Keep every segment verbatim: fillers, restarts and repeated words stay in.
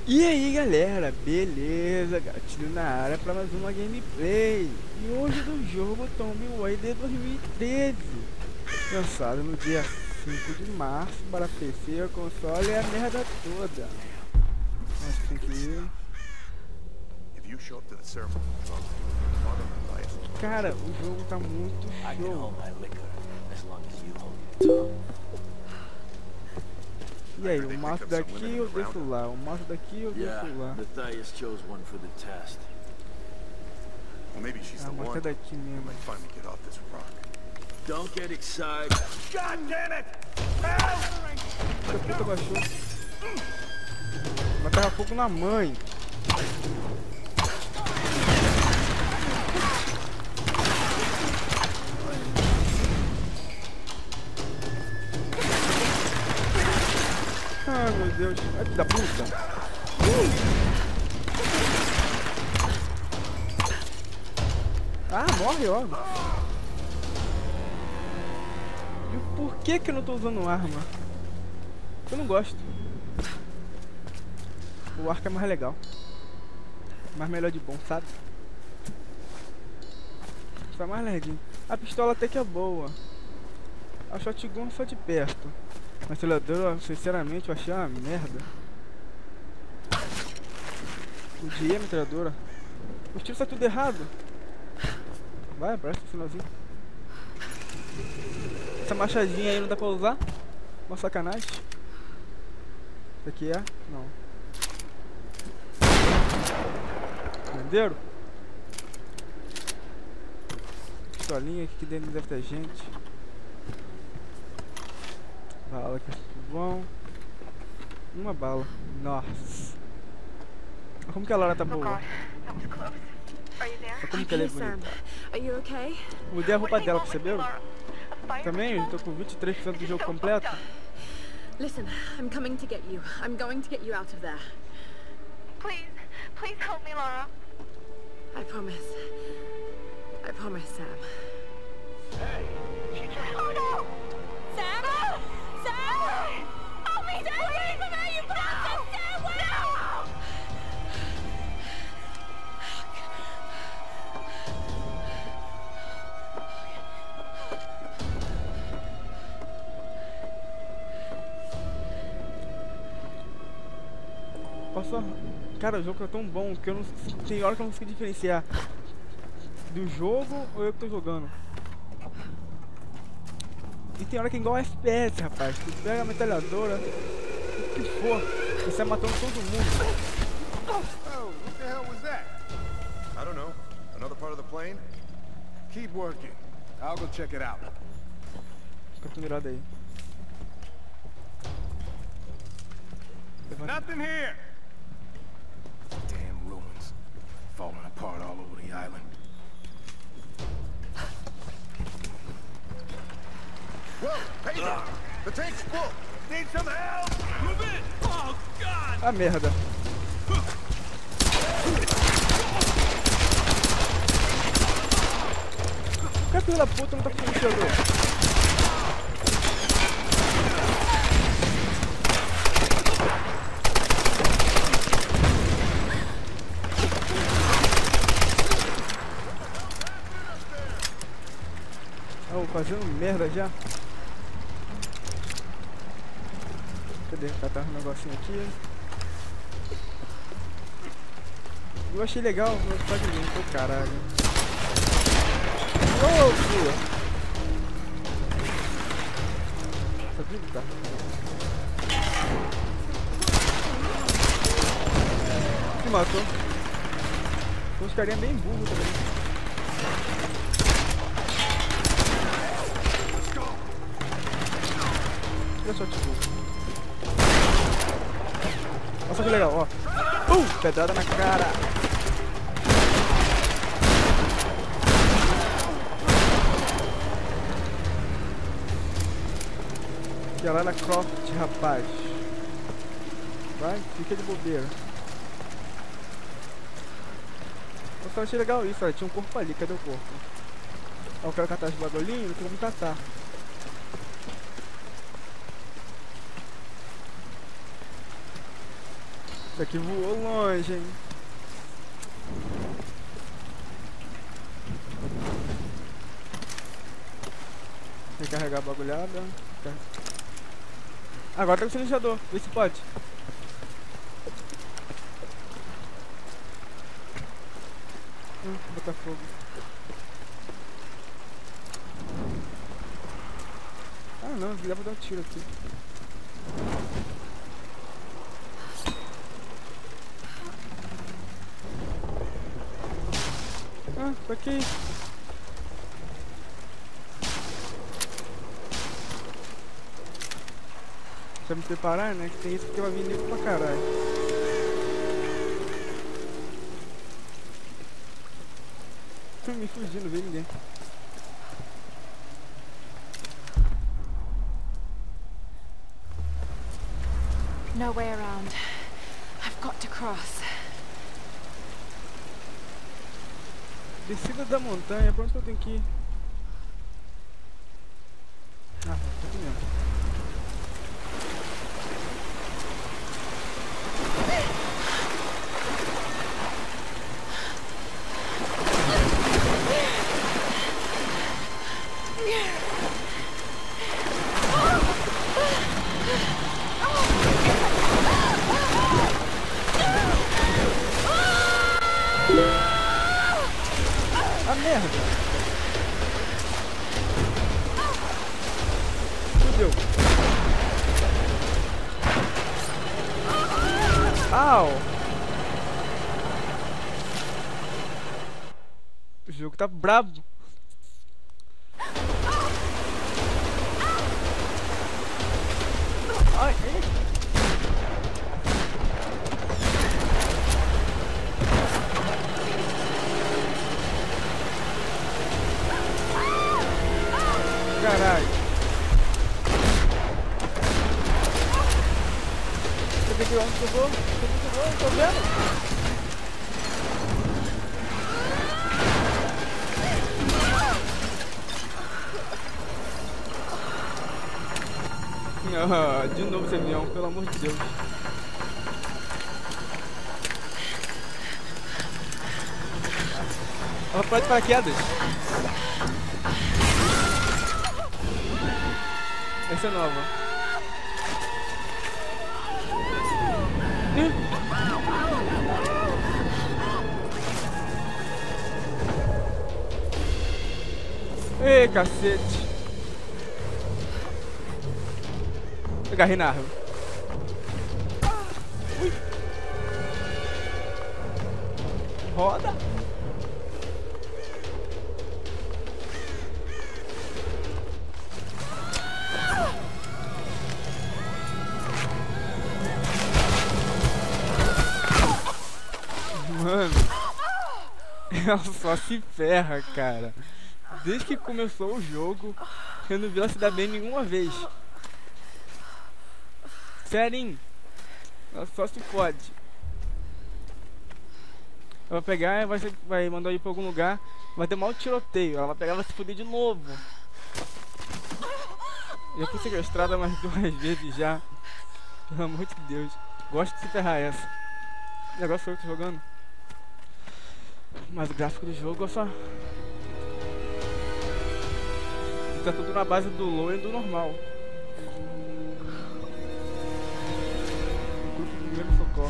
E aí galera, beleza? Gatilho na área para mais uma gameplay. E hoje do jogo Tomb Raider dois mil e treze, lançado no dia cinco de março para P C, console e a merda toda. Nossa, tem que ir. Cara, o jogo tá muito show. E aí, o mouse daqui eu desço lá, o mouse daqui eu desço lá. Ah, mas é daqui mesmo. Don't get excited. God damn it! Essa puta baixou. Matava fogo na mãe. Ai meu Deus, ai da puta. Uh! Ah, morre logo. E por que que eu não tô usando arma? Eu não gosto. O arco é mais legal. Mais melhor de bom, sabe? Tá mais lerdinho. A pistola até que é boa. A shotgun só de perto. A metralhadora, sinceramente, eu achei uma merda. Odiei a metralhadora. Os tiros tá tudo errado. Vai, presta o finalzinho. Essa machadinha aí não dá pra usar? Uma sacanagem. Isso aqui é? Não. Entenderam? Pistolinha aqui dentro deve ter gente. Bala que é bom. Uma bala. Nossa. Como que a Lara tá boa? Olha como que ela é bonita. Mudei a roupa dela, percebeu? Também, eu tô com vinte e três por cento do jogo completo. Listen, I'm coming to get you. I'm going to get you out of there. Please, please help me, Lara. I promise. I promise, Sam. Hey, she just... Oh no! Sam! Sam! Help me, Sam! Please, from there, you bastard! Sam, wait! No! Posso... Cara, o jogo tá tão bom que eu não... Tem hora que eu não consigo diferenciar do jogo ou eu que tô jogando. E tem hora que é igual F P S, rapaz. Tu pega a metralhadora, o que for, e sai matando todo mundo. Oh, what the hell was that? I don't know. Another part of the plane? Keep working. I'll go check it out. Fica mirado aí. Nothing here. Damn ruins. Falling apart all over the island. Whoa, hey there. The tank's full. Need some help? Move in. Oh, God. Ah, merda. Por que a filha da puta não tá com o mexedor? Oh, fazendo merda já. Cadê? Catar um negocinho aqui. Eu achei legal o fragmento, caralho. Oh, filho! Tá vivo, tá? Me matou. Tem uns carinha bem burro também. Olha só, tipo. Nossa, que legal, ó. Uh! Pedrada na cara. Que é lá na Croft, rapaz. Vai, fica de bobeira. Eu só achei legal isso, olha. Tinha um corpo ali, cadê o corpo? Ó, eu quero catar os bagulhinhos, não tem como catar. Isso aqui voou longe, hein? Tem que carregar a bagulhada. Agora tá com o silenciador, vê se pode. Hum, vou botar fogo. Ah não, dá pra dar um tiro aqui. Ah, pra que isso? Pra me preparar, né? Que tem isso porque vai vir nego pra caralho. Tô me fugindo, não vê ninguém. No way around. I've got to cross. Descida da montanha, pra onde eu tenho que ir? Ah, tá aqui mesmo. A merda! Fudeu! Au! O jogo tá brabo! Ai, ai. Caralho. Você tem que ir onde eu vou? Você tem que ir onde eu tô vendo? Ah, de novo esse avião, pelo amor de Deus. Ela pode paraquedas. Essa é nova. Hum. Ei, cacete. Agarrei na árvore. Ui. Roda. Mano, ela só se ferra, cara. Desde que começou o jogo, eu não vi ela se dar bem nenhuma vez. Sério, ela só se fode. Ela vai pegar, vai, vai mandar eu ir pra algum lugar, vai ter mal tiroteio. Ela vai pegar e vai se foder de novo. Já fui sequestrada mais duas vezes já. Pelo amor de Deus. Gosto de se ferrar essa. E agora sou eu que tô jogando. Mas o gráfico do jogo é só... Tá tudo na base do low e do normal. O grupo do primeiro socorro.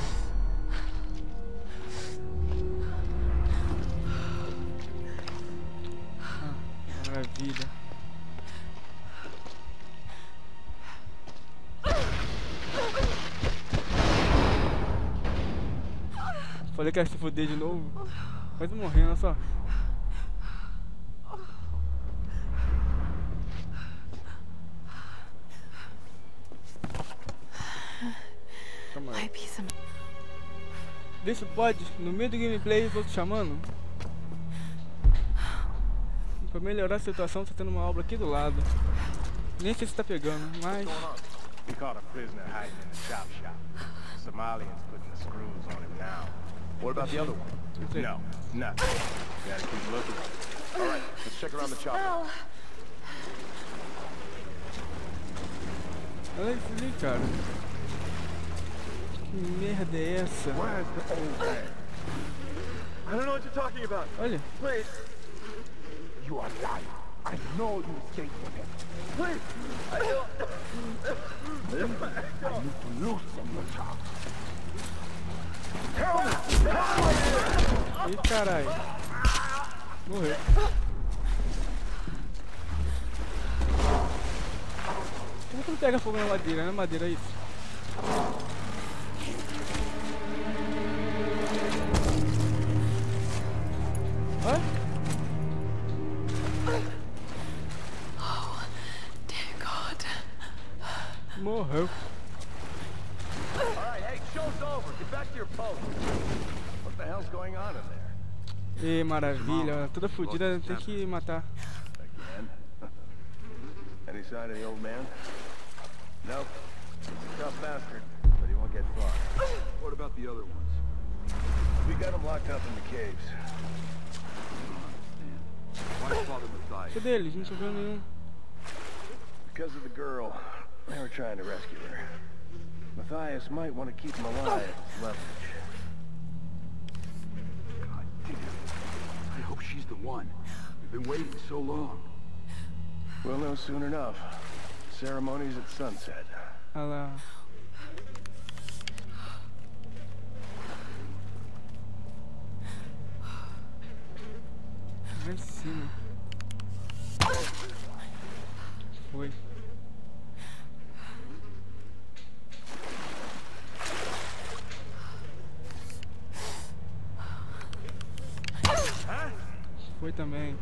Ah, maravilha. Falei que ia se foder de novo. Quase morrendo, olha só. Calma aí. Vê se pode, no meio do gameplay eu tô te chamando. Pra melhorar a situação, tá tendo uma obra aqui do lado. Nem sei se tá pegando, mas... We caught a prisoner hiding in a chop shop. Somalians putting the screws on him now. What about the other one? No, nothing. We gotta keep looking. All right, let's check around the chop. Olha isso ali, cara. Que merda é essa? Where's the old man? I don't know what you're talking about. Olha. Please, You are lying. I know you escaped from him. please. I don't. I need to loosen your tongue. Tell me! Ih, caralho. Morreu. Como que não pega fogo na madeira? Na madeira é isso? Hã? Dear God. Morreu. All right, hey, show's over. Get back to your post. What the hell's going on in there? Ê, maravilha. Toda fodida, tem que matar. Again? Any sign of the old man? Nope. He's a tough bastard, but he won't get far. What about the other ones? We got him locked up in the caves. Why Father Matthias? Cadê eles? Não tô vendo nenhum. Because of the girl. They were trying to rescue her. Matthias might want to keep him alive as leverage. God damn. I hope she's the one. We've been waiting so long. We'll know soon enough. Ceremonies at sunset. Olha lá. Lá em cima. Foi. Foi também.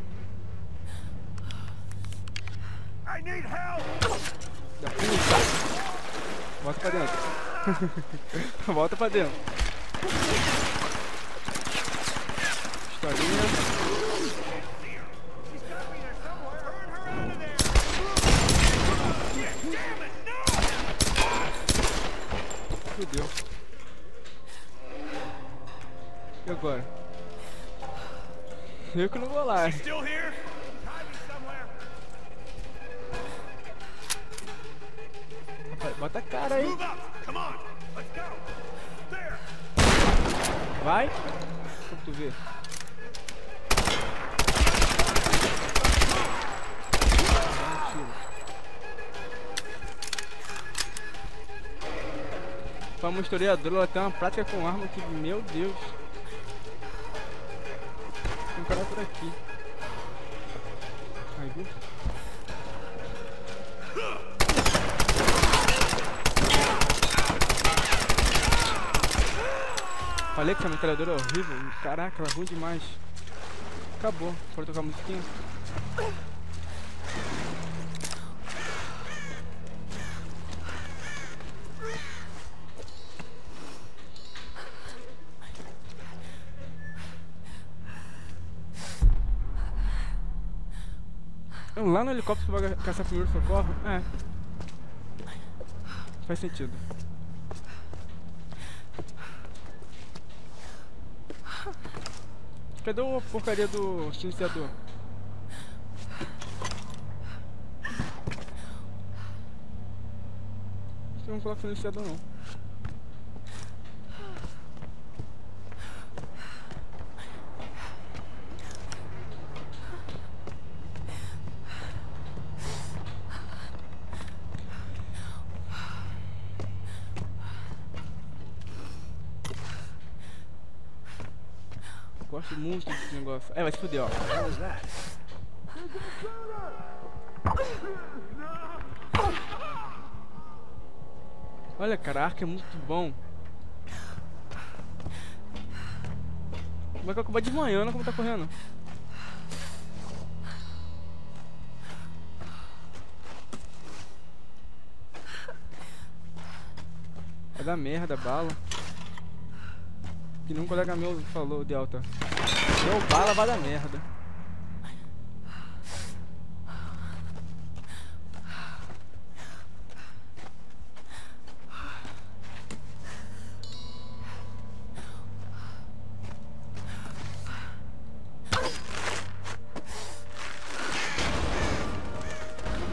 I need help! Da puta. Volta pra dentro. Volta pra dentro. Historinha. Fudeu. E agora? Eu que não vou lá. Still here? Hiding somewhere. Rapaz, bota a cara aí. Move up! Come on! Let's go! There! Vai. Pra tu ver. Dá um tiro. Pra uma historiadora, ela tem uma prática com arma que, meu Deus. Tem um cara por aqui. Aí, viu? Falei que essa metralhadora é horrível. Caraca, ela é ruim demais. Acabou. Pode tocar a musiquinha? Lá no helicóptero que vai caçar primeiro socorro? É. Faz sentido. Cadê a porcaria do silenciador? Acho que não coloca silenciador não. Gosto muito desse negócio. É, vai se fuder, ó. What was that? Olha, cara, a arca é muito bom. Como é que eu acabei desmanhando como tá correndo? Vai dar merda, bala. Que nem um colega meu falou, Delta. Deu bala, vai dar merda.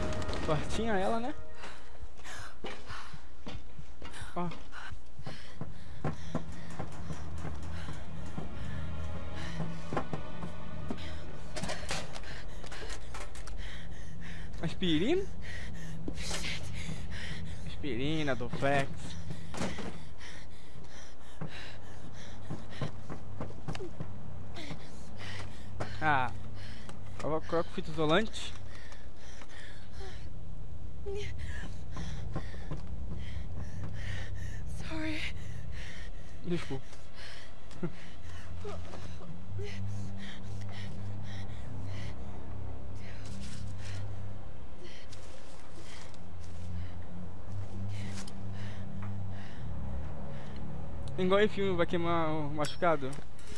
Fortinha ela, né? Ó. Aspirina? Aspirina, Doflex. Ah, coloca fita isolante. Sorry. Desculpa. Igual em filme, vai queimar o machucado.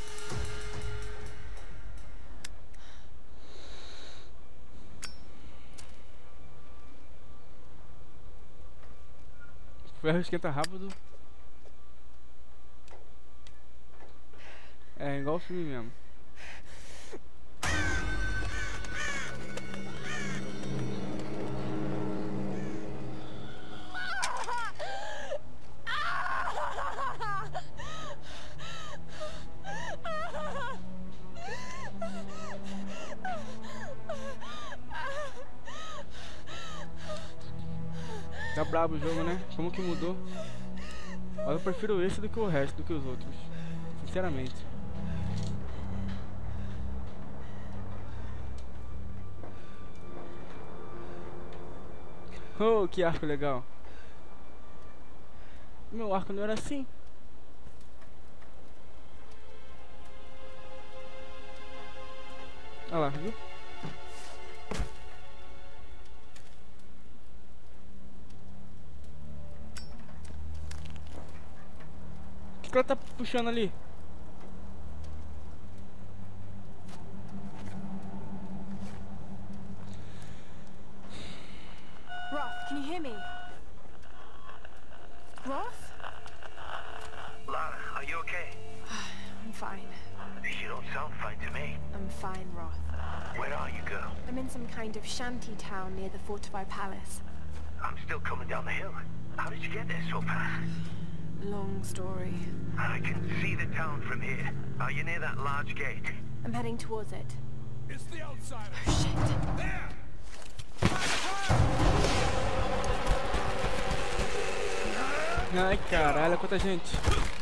O ferro esquenta rápido. É igual o filme mesmo. Tá brabo o jogo, né? Como que mudou? Mas eu prefiro esse do que o resto, do que os outros. Sinceramente. Oh, que arco legal. Meu arco não era assim. Olha lá, viu? O que ela tá puxando ali? Roth, can you hear me? Roth? Lara, are you okay? I'm fine. You don't sound fine to me. I'm fine, Roth. Where are you, girl? I'm in some kind of shanty town near the Fortify Palace. I'm still coming down the hill. How did you get there so fast? Long story. I can see the town from here. Are you near that large gate? I'm heading towards it. It's the outsider. Oh, shit. There! Ai, caralho, quanta gente.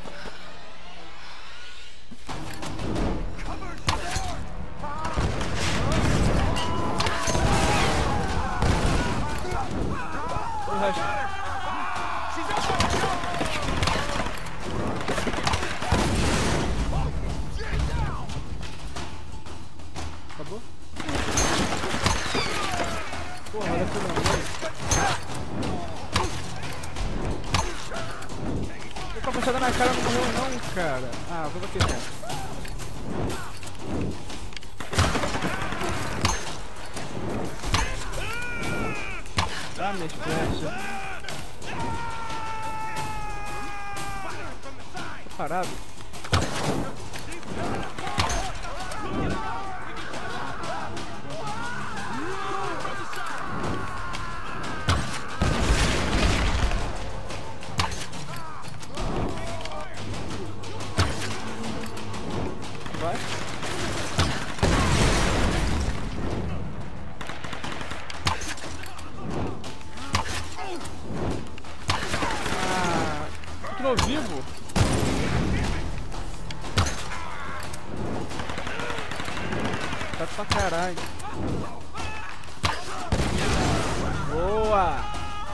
O resto. Acabou? Porra, olha que não. Com a passada na cara não morreu não, cara. Ah, vou bater nessa. Ah, minhas flechas. Tô parado. Vai. Ah, entrou vivo. Tá pra caralho. Boa.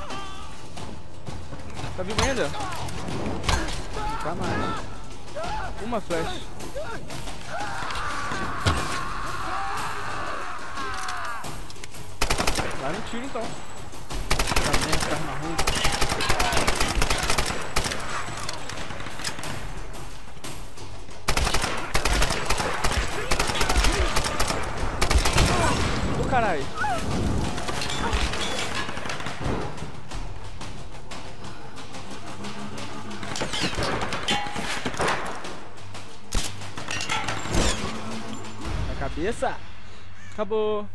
Tá vivo ainda? Não tá mais. Uma flecha. Vai no tiro então. Tá bem, tá marrom. Do caralho. Na cabeça. Acabou.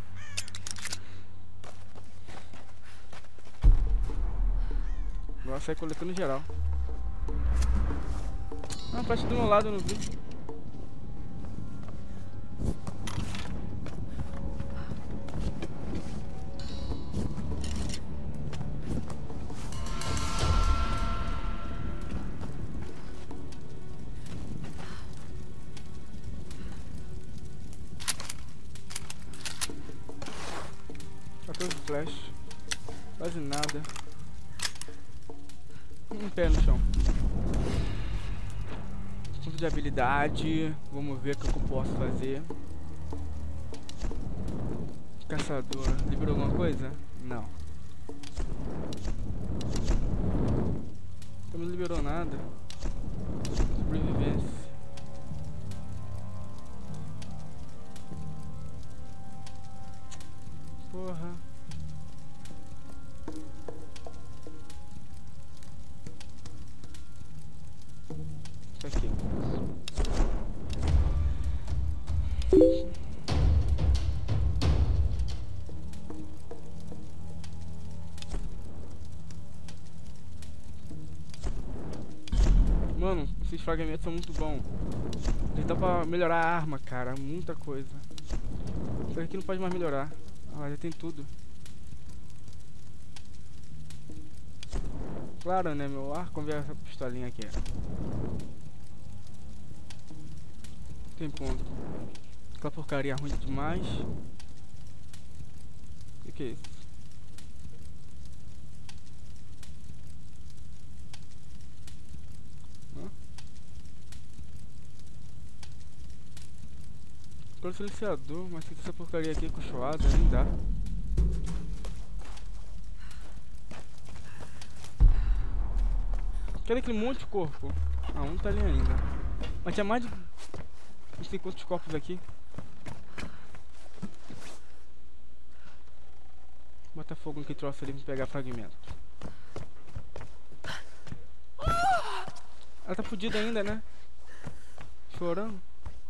Agora sai coletando geral. Ah, flecha do meu lado, eu não vi. flash. Quase nada. Um pé no chão. Ponto de habilidade. Vamos ver o que eu posso fazer. Caçador. Liberou alguma coisa? Não. Também não liberou nada. Sobrevivência. Porra. Isso aqui. Mano, esses fragmentos são muito bons. Dá pra melhorar a arma, cara. Muita coisa. Isso aqui não pode mais melhorar. Ah, já tem tudo. Claro, né, meu arco, vamos ver essa pistolinha aqui. Tem ponto. Aquela porcaria ruim demais. O que, que é isso? Hã? Agora silenciador, mas que essa porcaria aqui é cochoada, nem dá. Cadê aquele monte de corpo? Ah, um tá ali ainda. Mas tinha mais de não sei quantos corpos aqui. Bota fogo naquele troço ali pra pegar fragmento. Ela tá fodida ainda, né? Chorando.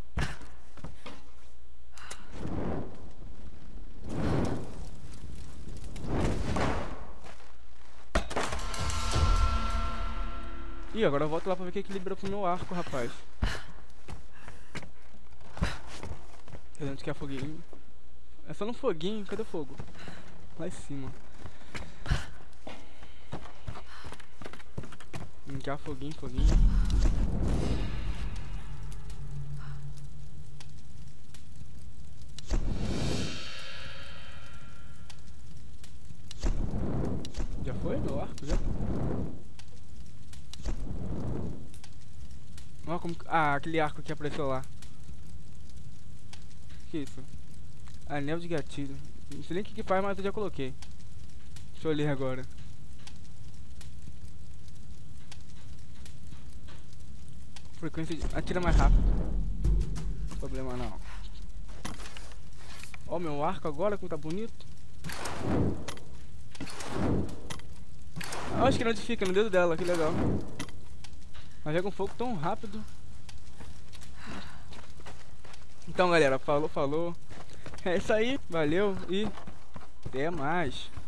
Ih, agora eu volto lá pra ver o que que liberou pro meu arco, rapaz. Onde que é foguinho? É só no foguinho, cadê o fogo? Lá em cima. Cá, foguinho, foguinho. Já foi meu arco, já? Olha como... Ah, aquele arco que apareceu lá. Que isso? Anel de gatilho. Não sei nem o que que faz, mas eu já coloquei. Deixa eu ler agora. Frequência de... Atira mais rápido. Não problema não. Ó, meu arco agora, como tá bonito. Ah, acho que não fica no dedo dela, que legal. Mas joga um fogo tão rápido. Então galera, falou, falou. É isso aí, valeu e até mais.